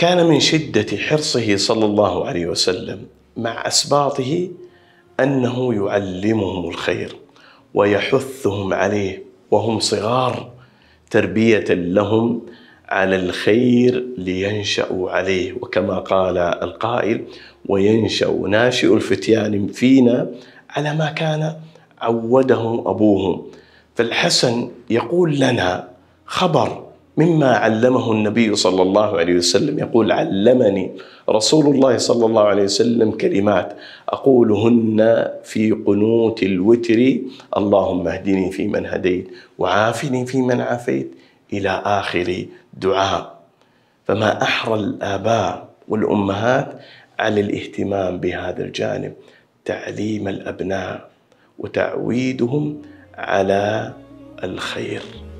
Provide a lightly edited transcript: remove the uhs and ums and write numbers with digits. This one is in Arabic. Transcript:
كان من شدة حرصه صلى الله عليه وسلم مع أسباطه أنه يعلمهم الخير ويحثهم عليه وهم صغار، تربية لهم على الخير لينشأوا عليه. وكما قال القائل: وينشأ ناشئ الفتيان فينا على ما كان عودهم أبوهم. فالحسن يقول لنا خبر مما علمه النبي صلى الله عليه وسلم، يقول: علمني رسول الله صلى الله عليه وسلم كلمات أقولهن في قنوت الوتر: اللهم اهدني فيمن هديت وعافني فيمن عافيت، إلى آخر دعاء. فما أحرى الآباء والأمهات على الاهتمام بهذا الجانب، تعليم الأبناء وتعويدهم على الخير.